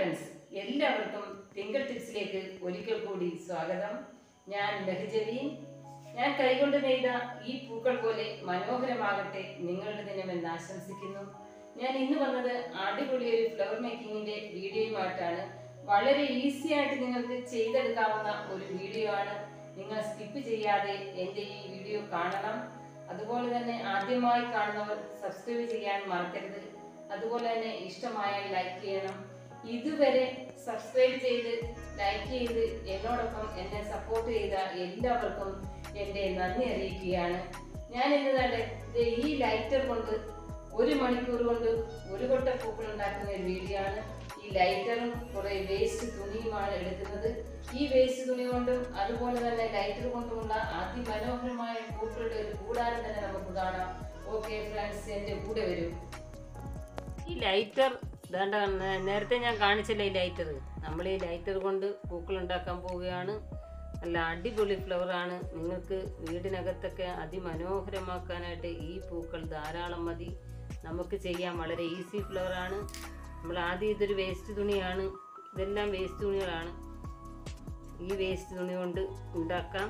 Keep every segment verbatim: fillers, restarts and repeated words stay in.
Friends, എല്ലാവർക്കും തിങ്കൾ ടിപ്സിലേക്ക് ഒരിക്കൽ കൂടി സ്വാഗതം. ഞാൻ ലഹജവീൻ. ഞാൻ കൈകൊണ്ട് നെയ്ത ഈ പൂക്കൾ പോലെ മനോഹരമാകട്ടെ നിങ്ങളുടെ ദിനമെന്ന് ആശംസിക്കുന്നു. ഞാൻ ഇന്ന് വന്നത് അടിപൊളി ഒരു ഫ്ലവർ മേക്കിങ്ങിന്റെ വീഡിയോയുമായിട്ടാണ്. വളരെ ഈസി ആയിട്ട് നിങ്ങൾക്ക് ചെയ്തെടുക്കാവുന്ന ഒരു വീഡിയോ ആണ്. നിങ്ങൾ സ്കിപ്പ് ചെയ്യാതെ എൻ്റെ ഈ വീഡിയോ കാണണം. അതുപോലെ തന്നെ ആദ്യമായി കാണുന്നവർ സബ്സ്ക്രൈബ് ചെയ്യാൻ മറക്കരുത്. അതുപോലെ തന്നെ ഇഷ്ടമായാൽ ലൈക്ക് ചെയ്യണം. ഇതുവരെ സബ്സ്ക്രൈബ് ചെയ്ത് ലൈക്ക് ചെയ്ത് എന്നോടൊപ്പം എന്നെ സപ്പോർട്ട് ചെയ്ത എല്ലാവർക്കും എൻ്റെ നന്ദി അറിയിക്കുകയാണ്. ഞാൻ ഇന്ന് തന്നെ ഈ ലൈറ്റർ കൊണ്ട് ഒരു മണിക്കൂർ കൊണ്ട് ഒരു കൊട്ട പൂക്കൾ ഉണ്ടാക്കുന്ന ഒരു വീഡിയോ ആണ്. ഈ ലൈറ്ററും കുറേ വേസ്റ്റ് തുണിയുമാണ് എടുക്കുന്നത്. ഈ വേസ്റ്റ് തുണി കൊണ്ടും അതുപോലെ തന്നെ ലൈറ്റർ കൊണ്ടുമുള്ള അതിമനോഹരമായ പൂക്കളുടെ ഒരു കൂടാരം തന്നെ നമുക്ക് കാണാം. ഓക്കെ ഫ്രണ്ട്സ്, എൻ്റെ കൂടെ വരും. ഈ ലൈറ്റർ ഇതാണ്ട നേരത്തെ ഞാൻ കാണിച്ചില്ല. ഈ ലൈറ്റർ നമ്മൾ ഈ ലൈറ്റർ കൊണ്ട് പൂക്കൾ ഉണ്ടാക്കാൻ പോവുകയാണ്. നല്ല അടിപൊളി ഫ്ലവറാണ്. നിങ്ങൾക്ക് വീടിനകത്തൊക്കെ അതിമനോഹരമാക്കാനായിട്ട് ഈ പൂക്കൾ ധാരാളം മതി. നമുക്ക് ചെയ്യാൻ വളരെ ഈസി ഫ്ലവറാണ്. നമ്മൾ ആദ്യം ഇതൊരു വേസ്റ്റ് തുണിയാണ്. ഇതെല്ലാം വേസ്റ്റ് തുണികളാണ്. ഈ വേസ്റ്റ് തുണി കൊണ്ട് ഉണ്ടാക്കാം.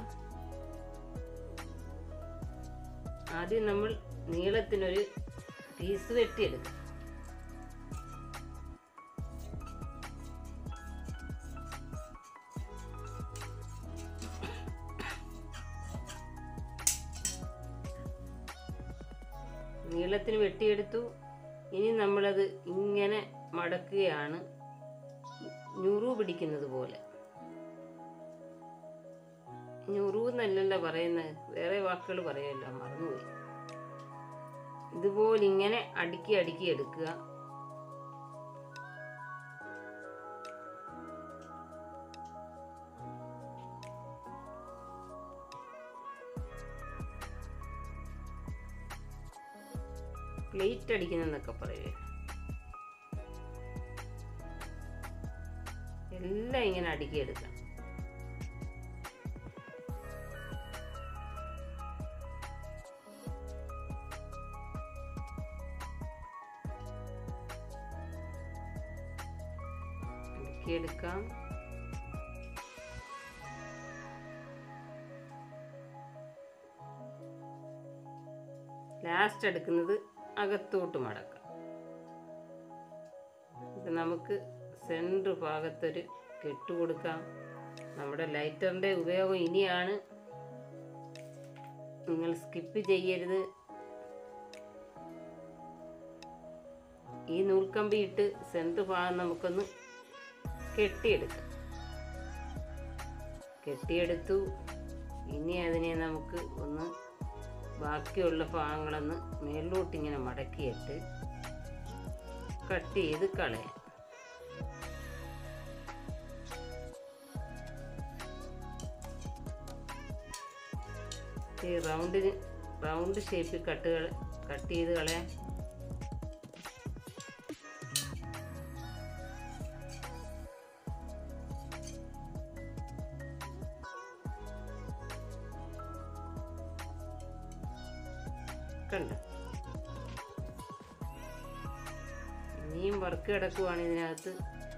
ആദ്യം നമ്മൾ നീളത്തിനൊരു പീസ് വെട്ടിയെടുക്കാം. നീളത്തിന് വെട്ടിയെടുത്തു. ഇനി നമ്മളത് ഇങ്ങനെ മടക്കുകയാണ്, ഞുറു പിടിക്കുന്നത് പോലെ. ഞുറു എന്നല്ലല്ലോ പറയുന്നത്, വേറെ വാക്കുകൾ പറയുമല്ലോ, മറന്നുപോയി. ഇതുപോലെ ഇങ്ങനെ അടുക്കി അടുക്കി എടുക്കുക. പ്ലേറ്റ് അടിക്കുന്നതെന്നൊക്കെ പറയുക. എല്ലാം ഇങ്ങനെ അടുക്കിയെടുക്കാം. അടുക്കിയെടുക്കാം. ലാസ്റ്റ് എടുക്കുന്നത് അകത്തോട്ട് മടക്കാം. ഇത് നമുക്ക് സെൻറ്റർ ഭാഗത്തൊരു കെട്ട് കൊടുക്കാം. നമ്മുടെ ലൈറ്ററിൻ്റെ ഉപയോഗം ഇനിയാണ്. നിങ്ങൾ സ്കിപ്പ് ചെയ്യരുത്. ഈ നൂൽക്കമ്പി ഇട്ട് സെൻറ്റർ ഭാഗം നമുക്കൊന്ന് കെട്ടിയെടുക്കാം. കെട്ടിയെടുത്തു. ഇനി അതിനെ നമുക്ക് ഒന്ന് ബാക്കിയുള്ള ഭാഗങ്ങളൊന്ന് മേലോട്ടിങ്ങനെ മടക്കിയിട്ട് കട്ട് ചെയ്ത് കളയാം. ഈ റൗണ്ടിന് റൗണ്ട് ഷേപ്പിൽ കട്ട് കട്ട് ചെയ്ത് കളയാം. കണ്ടോ? ഇനിയും വർക്ക് കിടക്കുവാണ് ഇതിനകത്ത്.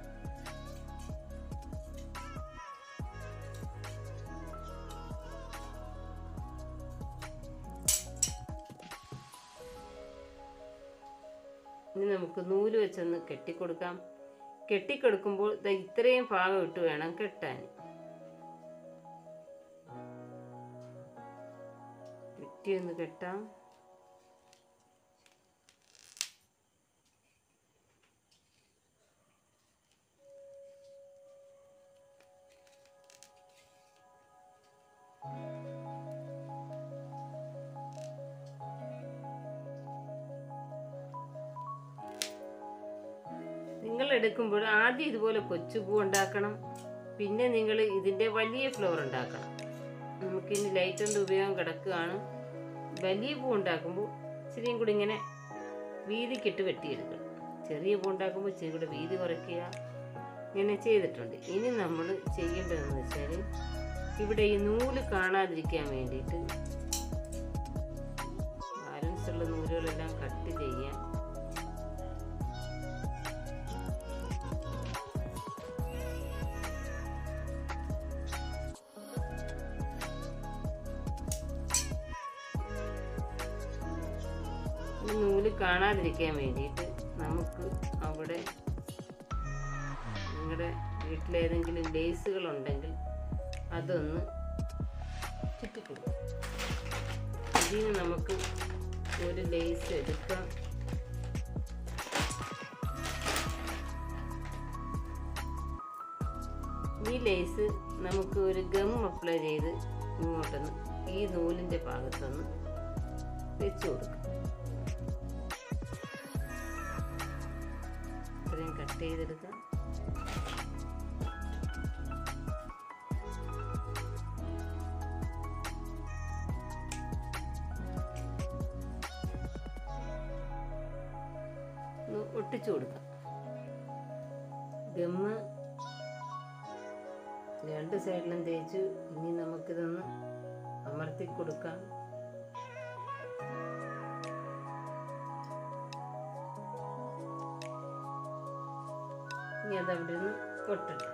ഇനി നമുക്ക് നൂല് വെച്ചൊന്ന് കെട്ടിക്കൊടുക്കാം. കെട്ടിക്കൊടുക്കുമ്പോൾ ഇത്രയും ഭാഗം ഇട്ട് വേണം കെട്ടാൻ. കെട്ടിയൊന്ന് കെട്ടാം. നിങ്ങൾ എടുക്കുമ്പോൾ ആദ്യം ഇതുപോലെ കൊച്ചു പൂ ഉണ്ടാക്കണം. പിന്നെ നിങ്ങൾ ഇതിൻ്റെ വലിയ ഫ്ലവർ ഉണ്ടാക്കണം. നമുക്കിനി ലൈറ്ററിൻ്റെ ഉപയോഗം കിടക്കുകയാണ്. വലിയ പൂ ഉണ്ടാക്കുമ്പോൾ ഇച്ചിരിയും കൂടി ഇങ്ങനെ വീതിക്കിട്ട് വെട്ടിയെടുക്കണം. ചെറിയ പൂ ഉണ്ടാക്കുമ്പോൾ ഇച്ചിരി കൂടെ വീതി കുറയ്ക്കുക. ഇങ്ങനെ ചെയ്തിട്ടുണ്ട്. ഇനി നമ്മൾ ചെയ്യേണ്ടതെന്ന് വെച്ചാൽ ഇവിടെ ഈ നൂല് കാണാതിരിക്കാൻ വേണ്ടിയിട്ട് ബാലൻസ് ഉള്ള നൂലുകളെല്ലാം കട്ട് ചെയ്യാം. ഈ നൂല് കാണാതിരിക്കാൻ വേണ്ടിയിട്ട് നമുക്ക് അവിടെ നിങ്ങളുടെ വീട്ടിലേതെങ്കിലും ലേസുകളുണ്ടെങ്കിൽ അതൊന്ന് ചുറ്റിക്കൊടുക്കും. ഇതിന് നമുക്ക് ഒരു ലേസ് എടുക്കാം. ഈ ലേസ് നമുക്ക് ഒരു ഗം അപ്ലൈ ചെയ്ത് ഇങ്ങോട്ടൊന്ന് ഈ നൂലിൻ്റെ ഭാഗത്തൊന്ന് വെച്ച് കൊടുക്കാം. ഇത്രയും കട്ട് ചെയ്തെടുക്കാം. ഒട്ടിച്ചു കൊടുക്കാം. ഗമ്മ് രണ്ട് സൈഡിലും തേച്ചു. ഇനി നമുക്കിതൊന്ന് അമർത്തി കൊടുക്കാം. ഇനി അതവിടെ നിന്ന് ഒട്ടിട്ട്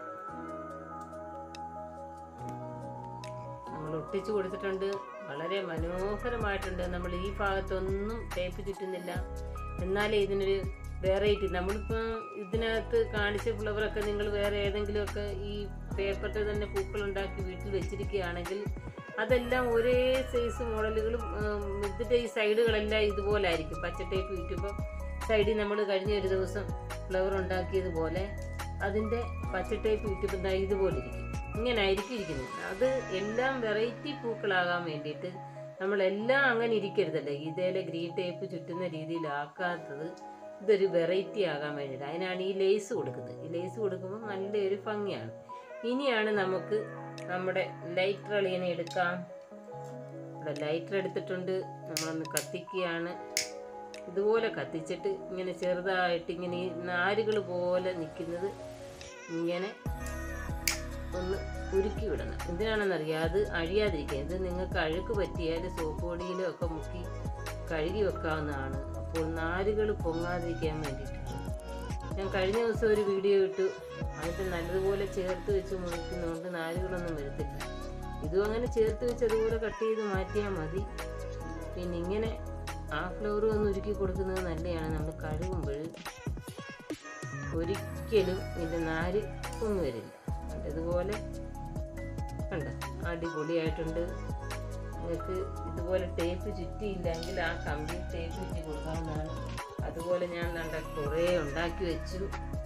നമ്മൾ ഒട്ടിച്ചു കൊടുത്തിട്ടുണ്ട്. വളരെ മനോഹരമായിട്ടുണ്ട്. നമ്മൾ ഈ ഭാഗത്തൊന്നും ടേപ്പ് ചുറ്റുന്നില്ല. എന്നാലേ ഇതിനൊരു വെറൈറ്റി. നമ്മളിപ്പോൾ ഇതിനകത്ത് കാണിച്ച ഫ്ലവറൊക്കെ നിങ്ങൾ വേറെ ഏതെങ്കിലുമൊക്കെ ഈ പേപ്പറിൽ തന്നെ പൂക്കളുണ്ടാക്കി വീട്ടിൽ വെച്ചിരിക്കുകയാണെങ്കിൽ അതെല്ലാം ഒരേ സൈസ് മോഡലുകളും ഇതിൻ്റെ ഈ സൈഡുകളെല്ലാം ഇതുപോലെ ആയിരിക്കും. പച്ച ടേപ്പ് ചുറ്റുമ്പോൾ സൈഡിൽ നമ്മൾ കഴിഞ്ഞ ഒരു ദിവസം ഫ്ലവർ ഉണ്ടാക്കിയതുപോലെ അതിൻ്റെ പച്ച ടേപ്പ് ചുറ്റുമ്പോൾ ഇതുപോലെ ഇരിക്കും. ഇങ്ങനെ ആയിരിക്കും ഇരിക്കുന്നത്. അത് എല്ലാം വെറൈറ്റി പൂക്കളാകാൻ വേണ്ടിയിട്ട് നമ്മളെല്ലാം അങ്ങനെ ഇരിക്കരുതല്ലേ. ഇതേലെ ഗ്രീൻ ടേപ്പ് ചുറ്റുന്ന രീതിയിലാക്കാത്തത് ഇതൊരു വെറൈറ്റി ആകാൻ വേണ്ടിയിട്ട്. അതിനാണ് ഈ ലേസ് കൊടുക്കുന്നത്. ഈ ലേസ് കൊടുക്കുമ്പോൾ നല്ലൊരു ഭംഗിയാണ്. ഇനിയാണ് നമുക്ക് നമ്മുടെ ലൈറ്റർ അളിയനെ എടുക്കാം. ഇവിടെ ലൈറ്റർ എടുത്തിട്ടുണ്ട്. നമ്മളൊന്ന് കത്തിക്കുകയാണ്. ഇതുപോലെ കത്തിച്ചിട്ട് ഇങ്ങനെ ചെറുതായിട്ട് ഇങ്ങനെ ഈ നാരുകൾ പോലെ നിൽക്കുന്നത് ഇങ്ങനെ ഒന്ന് ഉരുക്കി വിടണം. എന്തിനാണെന്നറിയാം, അത് അഴിയാതിരിക്കുക. ഇത് നിങ്ങൾക്ക് അഴുക്ക് പറ്റിയാൽ സോപ്പ് പൊടിയിലും ഒക്കെ മുക്കി കഴുകി വെക്കാവുന്നതാണ്. അപ്പോൾ നാരുകൾ പൊങ്ങാതിരിക്കാൻ വേണ്ടിയിട്ടാണ്. ഞാൻ കഴിഞ്ഞ ദിവസം ഒരു വീഡിയോ ഇട്ടു. അതിട്ട് നല്ലതുപോലെ ചേർത്ത് വെച്ച് മുറിക്കുന്നതുകൊണ്ട് നാരുകളൊന്നും വരത്തില്ല. ഇതും അങ്ങനെ ചേർത്ത് വെച്ച് അതുപോലെ കട്ട് ചെയ്ത് മാറ്റിയാൽ മതി. പിന്നെ ഇങ്ങനെ ആ ഫ്ലവർ ഒന്ന് ഉരുക്കി കൊടുക്കുന്നത് നല്ലതാണ്. നമ്മൾ കഴുകുമ്പോൾ ഒരിക്കലും ഇതിൻ്റെ നാര് ഒന്നും വരില്ല. ഇതുപോലെ കണ്ട അടിപൊളിയായിട്ടുണ്ട്. നിങ്ങൾക്ക് ഇതുപോലെ ടേപ്പ് ചുറ്റിയില്ലെങ്കിൽ ആ കംപ്ലീറ്റ് ടേപ്പ് ചുറ്റി കൊടുക്കാവുന്നതാണ്. അതുപോലെ ഞാൻ കണ്ട കുറേ ഉണ്ടാക്കി വെച്ചു.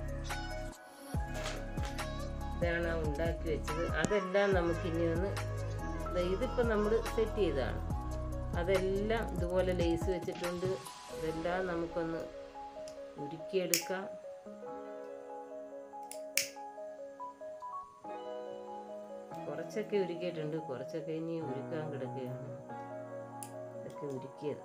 ഇതാണ് ഉണ്ടാക്കി വെച്ചത്. അതെല്ലാം നമുക്കിനി ഒന്ന് ഇതിപ്പോൾ നമ്മൾ സെറ്റ് ചെയ്തതാണ്. അതെല്ലാം ഇതുപോലെ ലേസ് വെച്ചിട്ടുണ്ട്. ഇതെല്ലാം നമുക്കൊന്ന് ഉരുക്കിയെടുക്കാം. കുറച്ചൊക്കെ ഉരുക്കിയിട്ടുണ്ട്, കുറച്ചൊക്കെ ഇനി ഉരുക്കാൻ കിടക്കുകയാണ്. ഇതൊക്കെ ഉരുക്കിയത്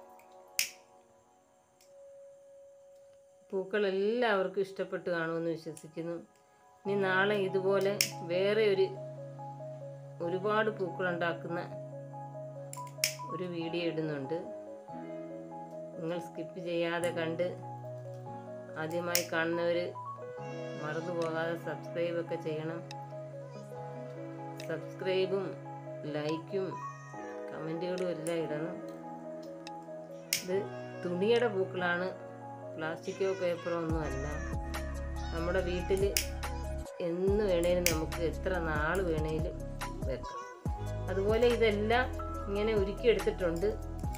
പൂക്കൾ എല്ലാവർക്കും ഇഷ്ടപ്പെട്ട് കാണുമെന്ന് വിശ്വസിക്കുന്നു. ഇനി നാളെ ഇതുപോലെ വേറെ ഒരു ഒരുപാട് പൂക്കളുണ്ടാക്കുന്ന ഒരു വീഡിയോ ഇടുന്നുണ്ട്. നിങ്ങൾ സ്കിപ്പ് ചെയ്യാതെ കണ്ട് ആദ്യമായി കാണുന്നവർ മറന്നു പോകാതെ സബ്സ്ക്രൈബൊക്കെ ചെയ്യണം. സബ്സ്ക്രൈബും ലൈക്കും കമൻറ്റുകളും എല്ലാം ഇടണം. ഇത് തുണിയുടെ പൂക്കളാണ്, പ്ലാസ്റ്റിക്കോ പേപ്പറോ ഒന്നും അല്ല. നമ്മുടെ വീട്ടിൽ എന്ന് വേണേലും നമുക്ക് എത്ര നാൾ വേണേലും വെക്കാം. അതുപോലെ ഇതെല്ലാം ഇങ്ങനെ ഉരുക്കിയെടുത്തിട്ടുണ്ട്.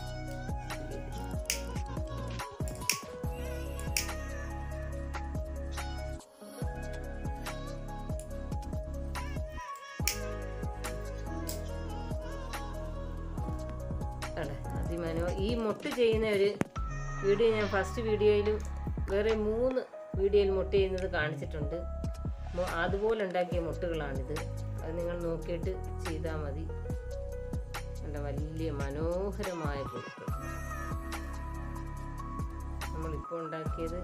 അതിമനോ ഈ മുട്ട ചെയ്യുന്ന ഒരു വീഡിയോ ഞാൻ ഫസ്റ്റ് വീഡിയോയിലും വേറെ മൂന്ന് വീഡിയോയിൽ മുട്ട ചെയ്യുന്നത് കാണിച്ചിട്ടുണ്ട്. അതുപോലെ ഉണ്ടാക്കിയ മുട്ടുകളാണിത്. അത് നിങ്ങൾ നോക്കിയിട്ട് ചെയ്താൽ മതി. നല്ല വലിയ മനോഹരമായ പൂക്കൾ നമ്മളിപ്പോൾ ഉണ്ടാക്കിയത്.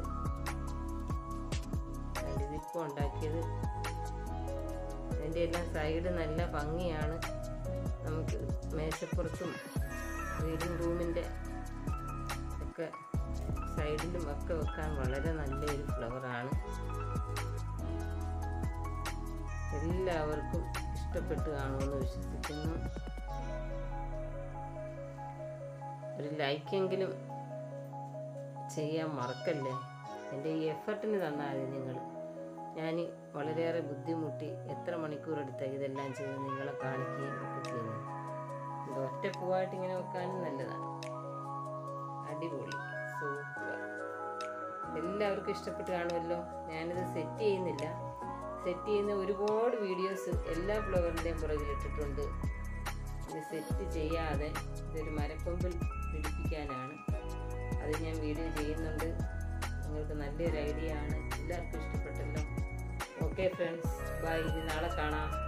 ഇതിപ്പോൾ ഉണ്ടാക്കിയത് അതിൻ്റെ എല്ലാം സൈഡ് നല്ല ഭംഗിയാണ്. നമുക്ക് മേശപ്പുറത്തും റീഡിങ് റൂമിൻ്റെ ഒക്കെ സൈഡിലും ഒക്കെ വെക്കാൻ വളരെ നല്ലൊരു ഫ്ലവറാണ്. എല്ലാവർക്കും ഇഷ്ടപ്പെട്ട് കാണുമെന്ന് വിശ്വസിക്കുന്നു. ഒരു ലൈക്കെങ്കിലും ചെയ്യാൻ മറക്കല്ലേ. എൻ്റെ ഈ എഫർട്ടിന് തന്നാൽ നിങ്ങൾ. ഞാൻ വളരെയേറെ ബുദ്ധിമുട്ടി എത്ര മണിക്കൂർ എടുത്താൽ ഇതെല്ലാം ചെയ്ത് നിങ്ങളെ കാണിക്കുകയും ഒക്കെ ചെയ്യുന്നത്. ഇത് ഒറ്റ പൂവായിട്ട് ഇങ്ങനെ വെക്കാനും നല്ലതാണ്. അടിപൊളി, സൂപ്പർ. എല്ലാവർക്കും ഇഷ്ടപ്പെട്ട് കാണുമല്ലോ. ഞാനിത് സെറ്റ് ചെയ്യുന്നില്ല. സെറ്റ് ചെയ്യുന്ന ഒരുപാട് വീഡിയോസ് എല്ലാ ബ്ലോഗറിൻ്റെയും പുറകിലിട്ടിട്ടുണ്ട്. ഇത് സെറ്റ് ചെയ്യാതെ ഇതൊരു മരക്കൊമ്പിൽ പിടിപ്പിക്കാനാണ്. അത് ഞാൻ വീഡിയോ ചെയ്യുന്നുണ്ട്. നിങ്ങൾക്ക് നല്ലൊരു ഐഡിയ ആണ്. എല്ലാവർക്കും ഇഷ്ടപ്പെട്ടല്ലോ. Okay friends, by. ഇനി നാളെ കാണാം.